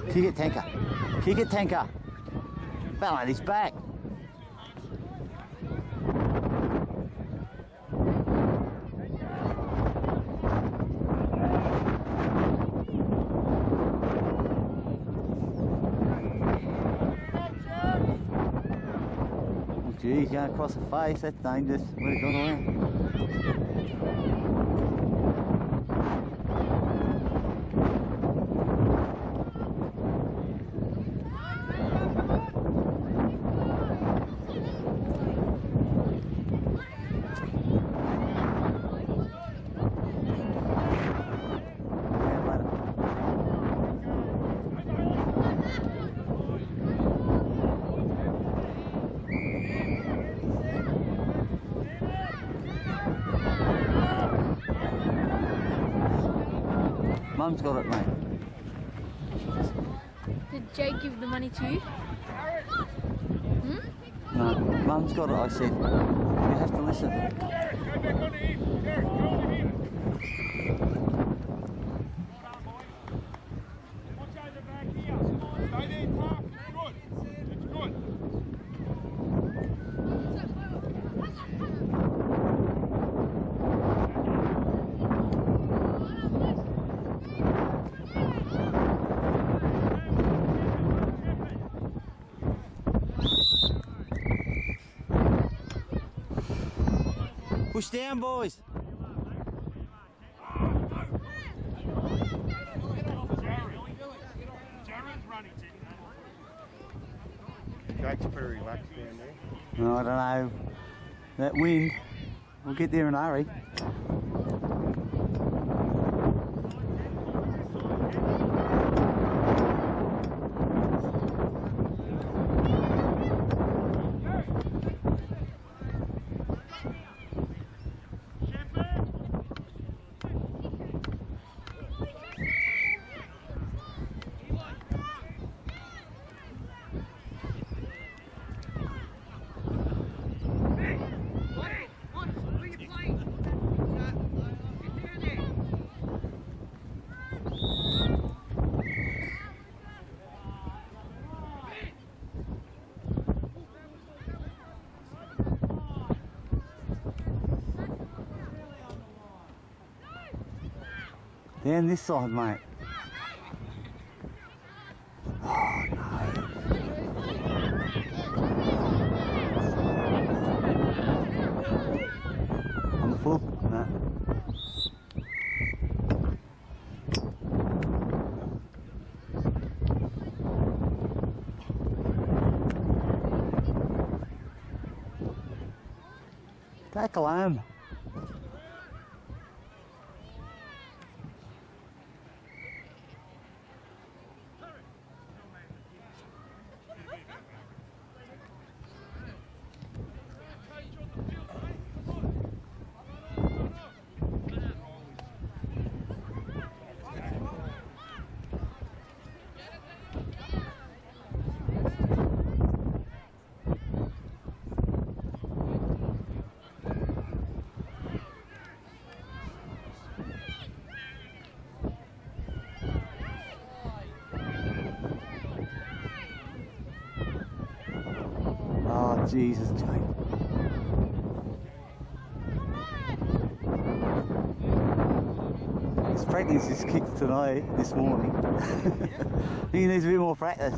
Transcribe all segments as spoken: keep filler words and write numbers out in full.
Kick it, Tanker. Kick it, Tanker. Fell on his back. Oh, geez, going across the face. That's dangerous. Where'd it gone away? Mum's got it, mate. Did Jake give the money to you? Hmm? No, Mum's got it, I said. You have to listen. Push down, boys. Jake's pretty relaxed down there. No, I don't know. That wind. We'll get there in a hurry. Down this side, mate. Oh, no. On the full? No. Tackle home. Jesus, Jake. He's practiced his kicks today, this morning. He needs a bit more practice.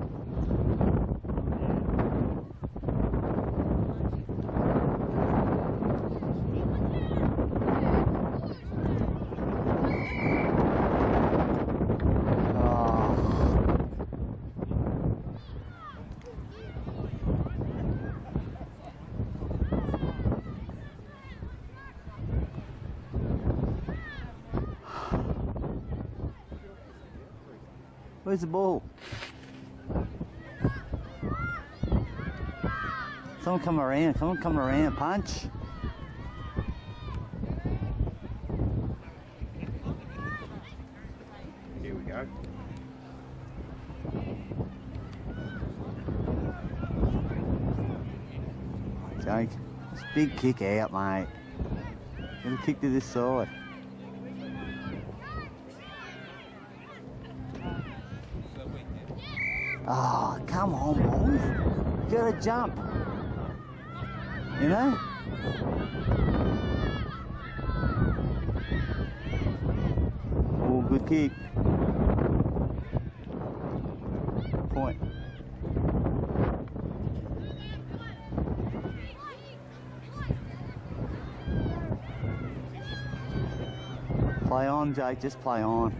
Where's the ball? Someone come around, someone come around, punch. Here we go. Jake, it's a big kick out, mate. Get a kick to this side. So we Oh, come on, boys. You gotta jump. You know? Oh, good kick. Point. Play on, Jake, just play on.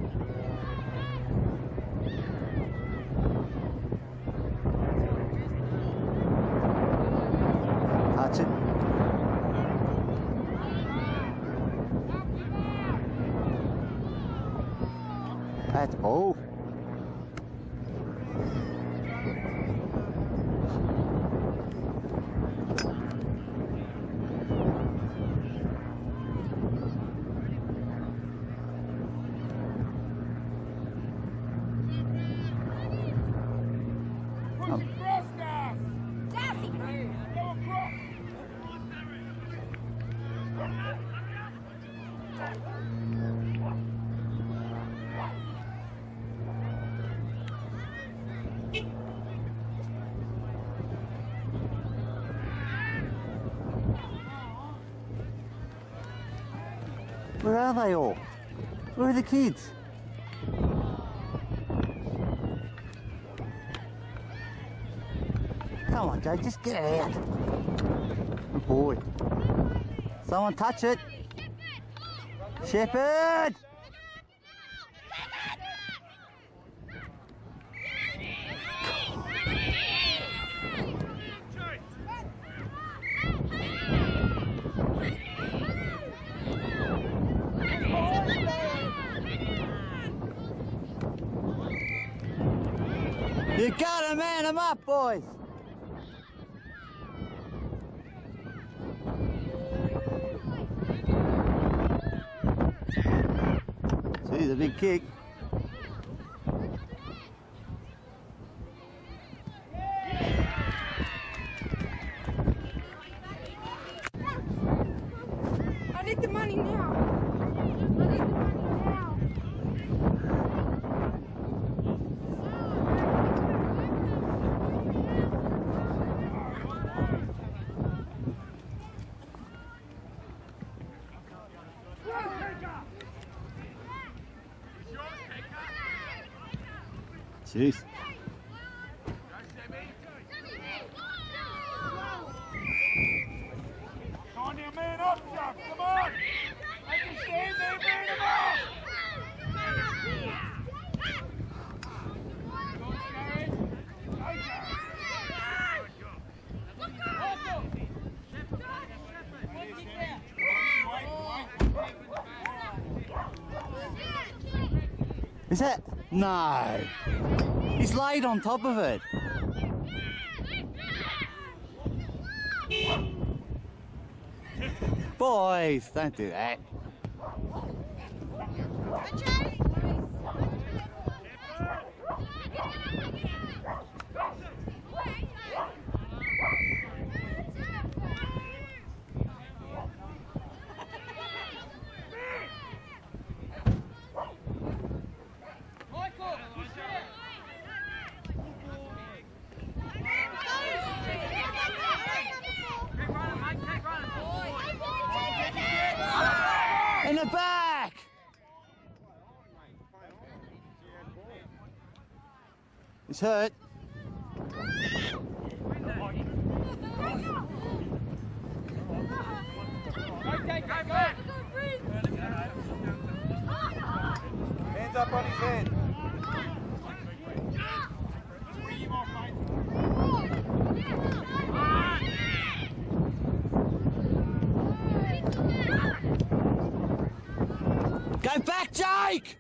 Touch it. That's ball. Where are they all? Where are the kids? Come on, Jake, just get it out. Good boy. Someone touch it. Shepherd! You gotta man them up, boys! See, the big kick. I need the money now. I need the money now. Jeez. On your man up, Chuck. Come on. I can stand there, man him up. Is that? No. He's laid on top of it. Boys, don't do that. In the back! He's hurt. Hands up on his head. Go back, Jake!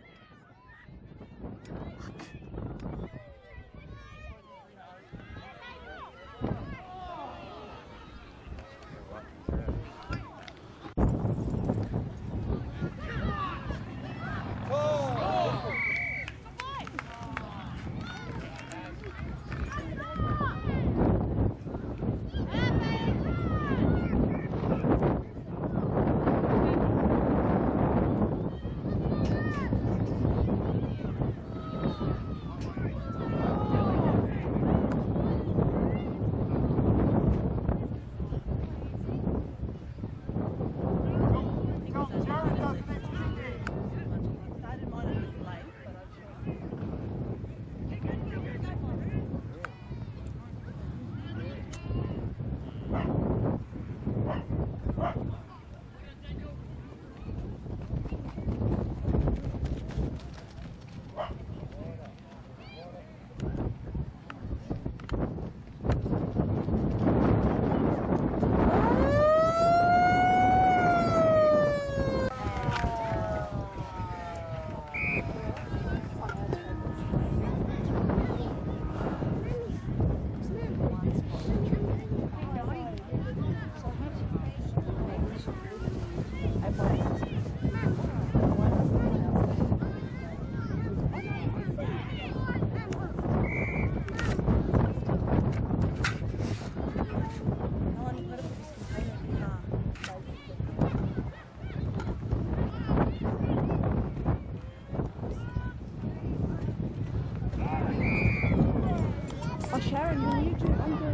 Sharon, will you do under?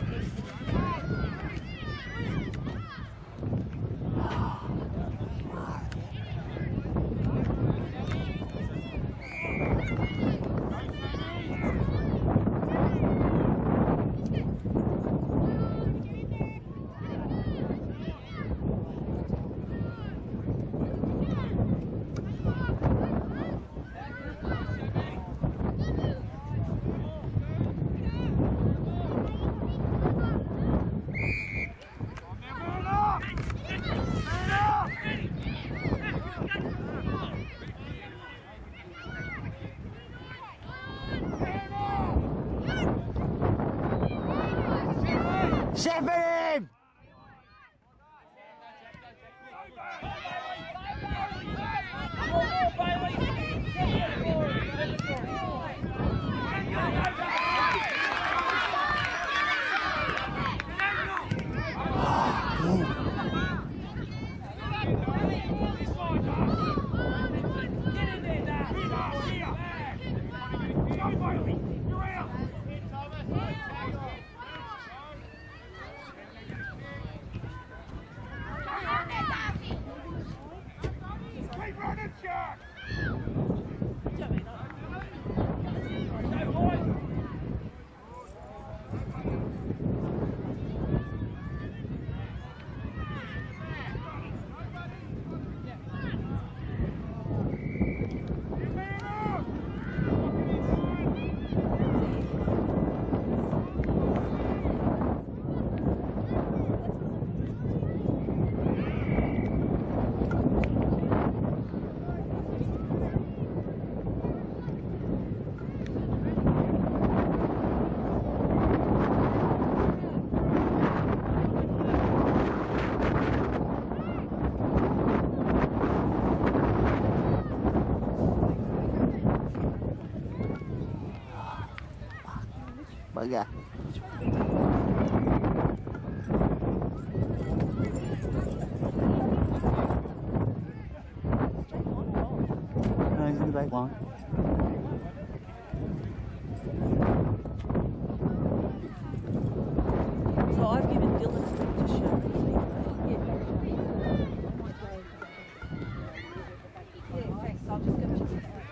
Shepherd him! Bugger. No, he's in the back lawn. So I've given Dylan to Sharon. Yeah, thanks. I'll just go check it out.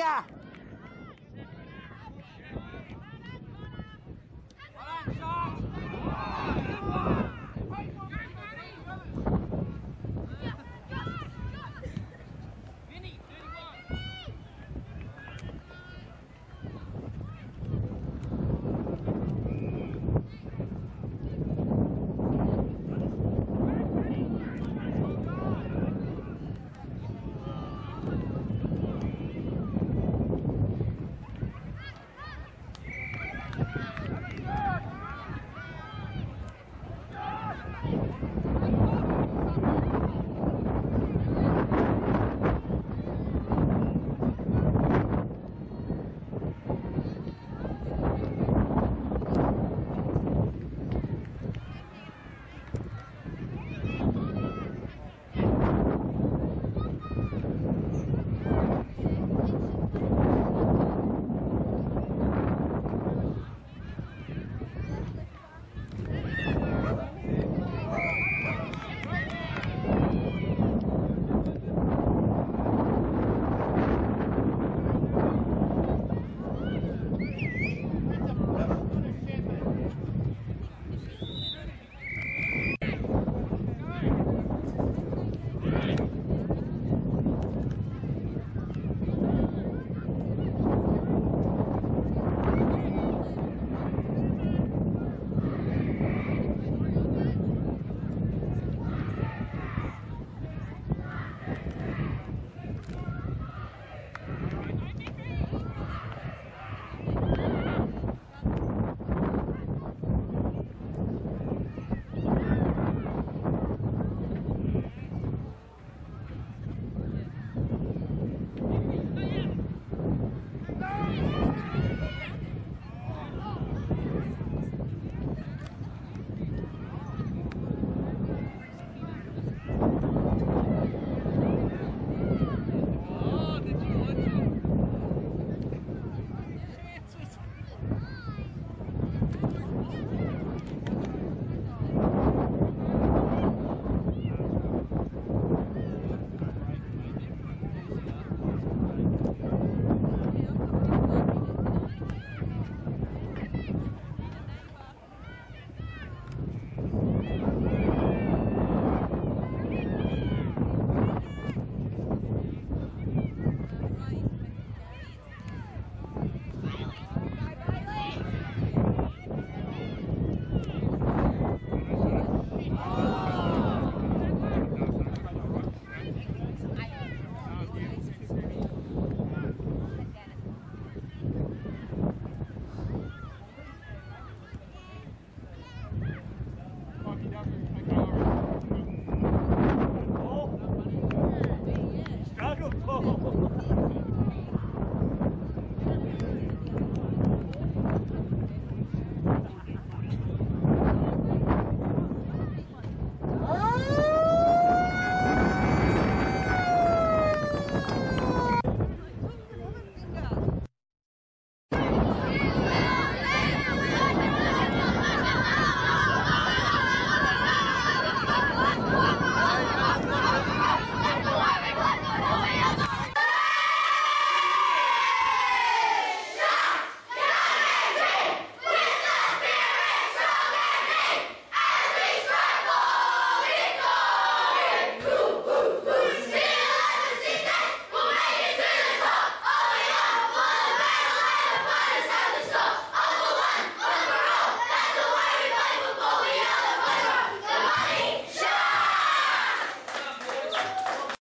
ya!